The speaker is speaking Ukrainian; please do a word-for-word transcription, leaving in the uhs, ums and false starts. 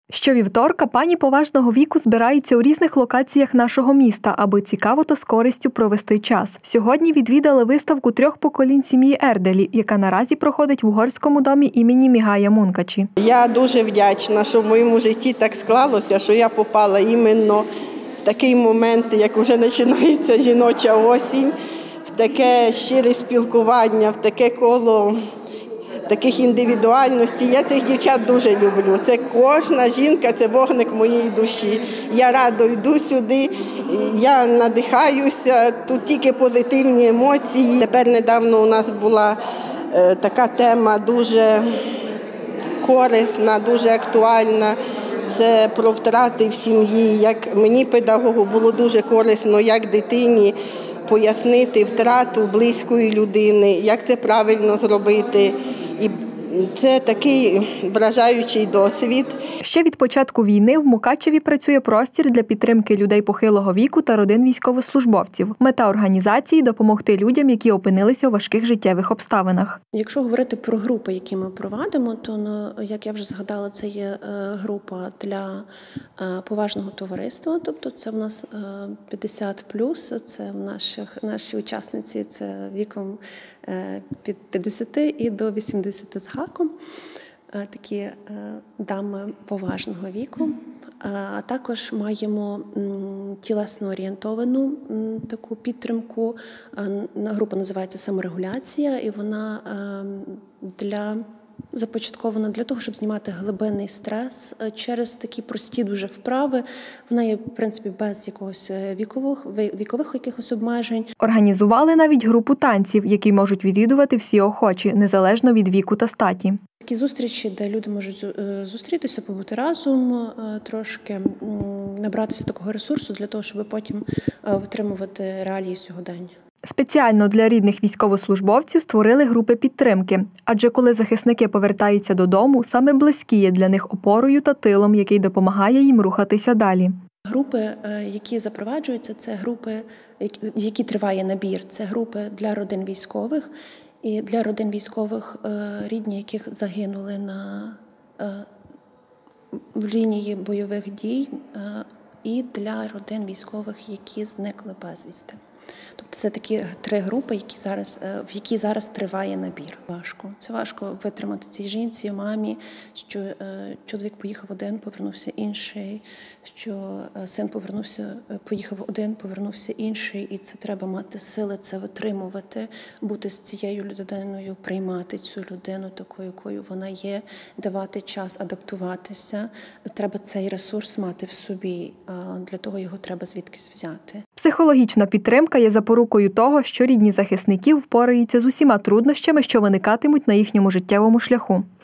Щовівторка пані поважного віку збираються у різних локаціях нашого міста, аби цікаво та з користю провести час. Сьогодні відвідали виставку трьох поколінь сім'ї Ерделів, яка наразі проходить в угорському домі імені Мігая Мункачі. Я дуже вдячна, що в моєму житті так склалося, що я попала іменно в такий момент, як вже починається жіноча осінь, в таке щире спілкування, в таке коло таких індивідуальностей. Я цих дівчат дуже люблю. Це кожна жінка, це вогник моєї душі. Я радо йду сюди, я надихаюся, тут тільки позитивні емоції. Тепер недавно у нас була е, така тема дуже корисна, дуже актуальна. Це про втрати в сім'ї. Як мені, педагогу, було дуже корисно, як дитині пояснити втрату близької людини, як це правильно зробити. І це такий вражаючий досвід. Ще від початку війни в Мукачеві працює простір для підтримки людей похилого віку та родин військовослужбовців. Мета організації – допомогти людям, які опинилися у важких життєвих обставинах. Якщо говорити про групи, які ми проводимо, то, ну, як я вже згадала, це є група для поважного товариства, тобто це в нас п'ятдесят плюс, це в наших, наші учасниці, це віком від п'ятдесяти і до вісімдесяти з гаком, такі дами поважного віку. А також маємо тілесно орієнтовану таку підтримку. Група називається «Саморегуляція», і вона для започаткована для того, щоб знімати глибинний стрес через такі прості дуже вправи. Вона є, в принципі, без якогось вікових, вікових якихось обмежень. Організували навіть групу танців, які можуть відвідувати всі охочі, незалежно від віку та статі. Такі зустрічі, де люди можуть зустрітися, побути разом, трошки набратися такого ресурсу для того, щоб потім витримувати реалії сьогодення. Спеціально для рідних військовослужбовців створили групи підтримки. Адже коли захисники повертаються додому, саме близькі є для них опорою та тилом, який допомагає їм рухатися далі. Групи, які запроваджуються, це групи, які триває набір. Це групи для родин військових і для родин військових, рідні яких загинули на в лінії бойових дій, і для родин військових, які зникли безвісти. Тобто це такі три групи, які зараз, в які зараз триває набір. Важко. Це важко витримати цій жінці, мамі, що чоловік поїхав один, повернувся інший, що син повернувся, поїхав один, повернувся інший. І це треба мати сили це витримувати, бути з цією людиною, приймати цю людину такою, якою вона є, давати час адаптуватися. Треба цей ресурс мати в собі, а для того його треба звідкись взяти. Психологічна підтримка є запорукою того, що рідні захисників впораються з усіма труднощами, що виникатимуть на їхньому життєвому шляху.